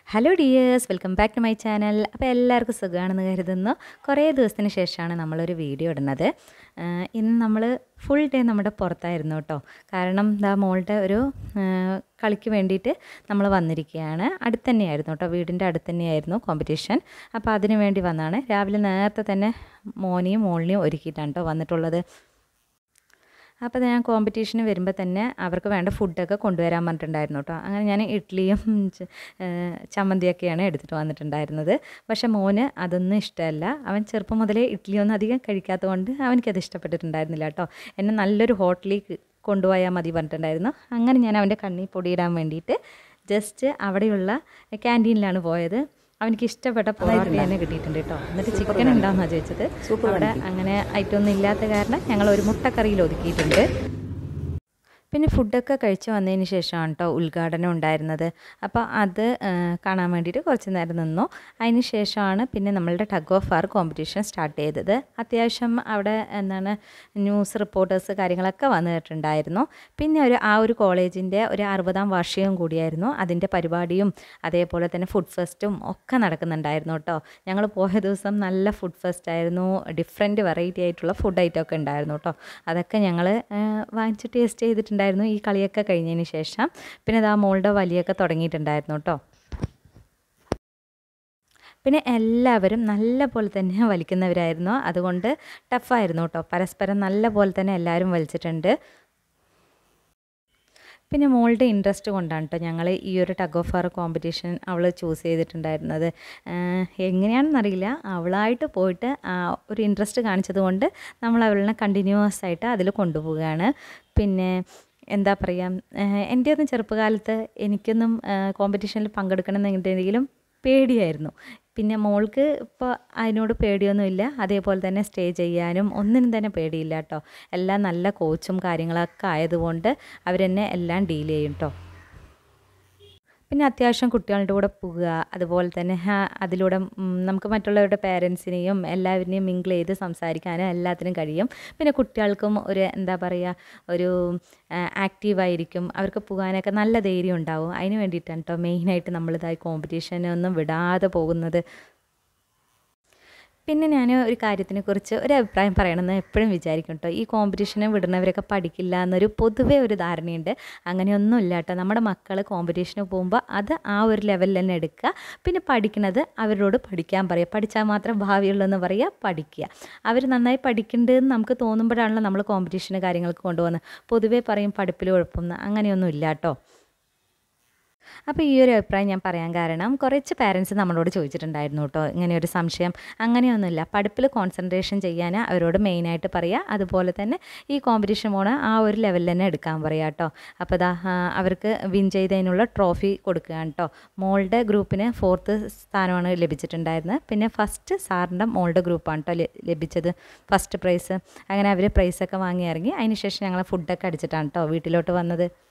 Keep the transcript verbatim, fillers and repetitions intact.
Hello dears, welcome back to my channel. അപ്പോൾ എല്ലാവർക്കും സുഖമാണെന്ന് കരുതുന്നു. കുറേ ദിവസത്തിന് ശേഷമാണ് നമ്മളൊരു വീഡിയോ ഇടുന്നത്. ഇന്ന് നമ്മൾ ഫുൾ ഡേ നമ്മുടെ പുറത്തായിരുന്നു കേട്ടോ. കാരണം ദാ മോളുടെ ഒരു കളിക്ക് വേണ്ടിയിട്ട് നമ്മൾ വന്നിരിക്കുകയാണ്. അടുത്ത് തന്നെയായിരുന്നു കേട്ടോ, വീടിൻ്റെ അടുത്ത് തന്നെയായിരുന്നു കോമ്പറ്റീഷൻ. അപ്പോൾ അതിന് വേണ്ടി വന്നതാണ്. രാവിലെ നേരത്തെ തന്നെ മോനെയും മോളിനെയും ഒരുക്കിയിട്ടാണ് കേട്ടോ വന്നിട്ടുള്ളത്. അപ്പോൾ ഞാൻ കോമ്പറ്റീഷന് വരുമ്പോൾ തന്നെ അവർക്ക് വേണ്ട ഫുഡൊക്കെ കൊണ്ടുവരാൻ പറഞ്ഞിട്ടുണ്ടായിരുന്നു കേട്ടോ. അങ്ങനെ ഞാൻ ഇഡ്ഡലിയും ചമ്മന്തിയൊക്കെയാണ് എടുത്തിട്ട് വന്നിട്ടുണ്ടായിരുന്നത്. പക്ഷേ മോന് അതൊന്നും ഇഷ്ടമല്ല. അവൻ ചെറുപ്പം മുതലേ ഇഡ്ഡലിയൊന്നും അധികം കഴിക്കാത്തതുകൊണ്ട് അവനിക്കത് ഇഷ്ടപ്പെട്ടിട്ടുണ്ടായിരുന്നില്ല കേട്ടോ. എന്നെ നല്ലൊരു ഹോട്ടലിൽ കൊണ്ടുപോയാൽ മതി പറഞ്ഞിട്ടുണ്ടായിരുന്നു. അങ്ങനെ ഞാൻ അവൻ്റെ കണ്ണിൽ പൊടിയിടാൻ വേണ്ടിയിട്ട് ജസ്റ്റ് അവിടെയുള്ള ക്യാൻറ്റീനിലാണ് പോയത്. അവനിക്ക് ഇഷ്ടപ്പെട്ട പൊറോട്ട തന്നെ കിട്ടിയിട്ടുണ്ട് കേട്ടോ. എന്നിട്ട് ചിക്കൻ ഉണ്ടാവുമെന്നാണ് ചോദിച്ചത്. അവിടെ അങ്ങനെ ഐറ്റമൊന്നും ഇല്ലാത്ത കാരണം ഞങ്ങൾ ഒരു മുട്ടക്കറിയിൽ ഒതുക്കിയിട്ടുണ്ട്. പിന്നെ ഫുഡൊക്കെ കഴിച്ച് വന്നതിന് ശേഷമാണ് കേട്ടോ ഉദ്ഘാടനം ഉണ്ടായിരുന്നത്. അപ്പോൾ അത് കാണാൻ വേണ്ടിയിട്ട് കുറച്ച് നേരം നിന്നു. അതിന് ശേഷമാണ് പിന്നെ നമ്മളുടെ tug of war competition start ചെയ്തത്. അത്യാവശ്യം അവിടെ എന്താണ് ന്യൂസ് റിപ്പോർട്ടേഴ്സ് കാര്യങ്ങളൊക്കെ വന്നിട്ടുണ്ടായിരുന്നു. പിന്നെ ഒരു ആ ഒരു കോളേജിൻ്റെ ഒരു അറുപതാം വാർഷികം കൂടിയായിരുന്നു. അതിൻ്റെ പരിപാടിയും അതേപോലെ തന്നെ ഫുഡ് ഫെസ്റ്റും ഒക്കെ നടക്കുന്നുണ്ടായിരുന്നു കേട്ടോ. ഞങ്ങൾ പോയ ദിവസം നല്ല ഫുഡ് ഫെസ്റ്റ് ആയിരുന്നു. ഡിഫറെൻറ്റ് വെറൈറ്റി ആയിട്ടുള്ള ഫുഡ് ഐറ്റം ഒക്കെ ഉണ്ടായിരുന്നു കേട്ടോ. അതൊക്കെ ഞങ്ങൾ വാങ്ങിച്ച് ടേസ്റ്റ് ചെയ്തിട്ടുണ്ടായിരുന്നു ഈ കളിയൊക്കെ കഴിഞ്ഞതിന് ശേഷം. പിന്നെ ഇതാ മോളുടെ വലിയൊക്കെ തുടങ്ങിയിട്ടുണ്ടായിരുന്നു കേട്ടോ. പിന്നെ എല്ലാവരും നല്ല പോലെ തന്നെ വലിക്കുന്നവരായിരുന്നു. അതുകൊണ്ട് ടഫായിരുന്നു കേട്ടോ. പരസ്പരം നല്ല പോലെ തന്നെ എല്ലാവരും വലിച്ചിട്ടുണ്ട്. പിന്നെ മോളുടെ ഇൻട്രസ്റ്റ് കൊണ്ടാണ് കേട്ടോ ഞങ്ങൾ ഈ ഒരു ടഗ് ഓഫ് വാർ കോമ്പറ്റീഷൻ അവൾ ചൂസ് ചെയ്തിട്ടുണ്ടായിരുന്നത്. എങ്ങനെയാണെന്നറിയില്ല, അവളായിട്ട് പോയിട്ട് ഒരു ഇൻട്രസ്റ്റ് കാണിച്ചത് കൊണ്ട് നമ്മൾ അവളിനെ കണ്ടിന്യൂസ് ആയിട്ട് അതിൽ കൊണ്ടുപോവുകയാണ്. പിന്നെ എന്താ പറയുക, എൻ്റെ ഒന്നും ചെറുപ്പകാലത്ത് എനിക്കൊന്നും കോമ്പറ്റീഷനിൽ പങ്കെടുക്കണമെന്നുണ്ടെങ്കിലും പേടിയായിരുന്നു. പിന്നെ മോൾക്ക് ഇപ്പോൾ അതിനോട് പേടിയൊന്നുമില്ല. അതേപോലെ തന്നെ സ്റ്റേ ചെയ്യാനും ഒന്നിനും തന്നെ പേടിയില്ല കേട്ടോ. എല്ലാം നല്ല കോച്ചും കാര്യങ്ങളൊക്കെ ആയതുകൊണ്ട് അവരെന്നെ എല്ലാം ഡീൽ ചെയ്യും കേട്ടോ. പിന്നെ അത്യാവശ്യം കുട്ടികളുടെ കൂടെ പോവുക, അതുപോലെ തന്നെ അതിലൂടെ നമുക്ക് മറ്റുള്ളവരുടെ പേരൻസിനെയും എല്ലാവരെയും മിങ്കിൾ ചെയ്ത് സംസാരിക്കാനും എല്ലാത്തിനും കഴിയും. പിന്നെ കുട്ടികൾക്കും ഒരു എന്താ പറയുക, ഒരു ആക്റ്റീവായിരിക്കും. അവർക്ക് പോകാനൊക്കെ നല്ല ധൈര്യം ഉണ്ടാവും. അതിന് വേണ്ടിയിട്ടാണ് കേട്ടോ മെയിനായിട്ട് നമ്മളിതായി കോമ്പറ്റീഷനൊന്നും വിടാതെ പോകുന്നത്. പിന്നെ ഞാൻ ഒരു കാര്യത്തിനെ കുറിച്ച് ഒരു അഭിപ്രായം പറയണമെന്ന് എപ്പോഴും വിചാരിക്കും കേട്ടോ. ഈ കോമ്പറ്റീഷന് വിടുന്നവരൊക്കെ പഠിക്കില്ല എന്നൊരു പൊതുവേ ഒരു ധാരണയുണ്ട്. അങ്ങനെയൊന്നും ഇല്ല കേട്ടോ. നമ്മുടെ മക്കൾ കോമ്പറ്റീഷന് പോകുമ്പോൾ അത് ആ ഒരു ലെവലിൽ തന്നെ എടുക്കുക. പിന്നെ പഠിക്കുന്നത് അവരോട് പഠിക്കാൻ പറയുക. പഠിച്ചാൽ മാത്രം ഭാവിയുള്ളതെന്ന് പറയുക, പഠിക്കുക. അവർ നന്നായി പഠിക്കേണ്ടതെന്ന് നമുക്ക് തോന്നുമ്പോഴാണല്ലോ നമ്മൾ കോമ്പറ്റീഷന് കാര്യങ്ങൾക്ക് കൊണ്ടുപോകുന്നത്. പൊതുവേ പറയും പഠിപ്പിൽ കുഴപ്പമൊന്നും, അങ്ങനെയൊന്നും ഇല്ല കേട്ടോ. അപ്പോൾ ഈ ഒരു അഭിപ്രായം ഞാൻ പറയാൻ കാരണം കുറച്ച് പാരൻസ് നമ്മളോട് ചോദിച്ചിട്ടുണ്ടായിരുന്നു കേട്ടോ ഇങ്ങനെ ഒരു സംശയം. അങ്ങനെയൊന്നുമില്ല, പഠിപ്പിൽ കോൺസെൻട്രേഷൻ ചെയ്യാൻ അവരോട് മെയിനായിട്ട് പറയുക. അതുപോലെ തന്നെ ഈ കോമ്പറ്റീഷൻ പോണ ആ ഒരു ലെവലിൽ തന്നെ എടുക്കാൻ പറയുക കേട്ടോ. അപ്പോൾ ഇതാ അവർക്ക് വിൻ ചെയ്തതിനുള്ള ട്രോഫി കൊടുക്കുകയാണ് കേട്ടോ. മോളുടെ ഗ്രൂപ്പിന് ഫോർത്ത് സ്ഥാനമാണ് ലഭിച്ചിട്ടുണ്ടായിരുന്നത്. പിന്നെ ഫസ്റ്റ് സാറിൻ്റെ മോളുടെ ഗ്രൂപ്പാണ് കേട്ടോ ലഭിച്ചത് ഫസ്റ്റ് പ്രൈസ്. അങ്ങനെ അവർ പ്രൈസൊക്കെ വാങ്ങി ഇറങ്ങി. അതിന് ശേഷം ഞങ്ങൾ ഫുഡൊക്കെ അടിച്ചിട്ടാണ് കേട്ടോ വീട്ടിലോട്ട് വന്നത്.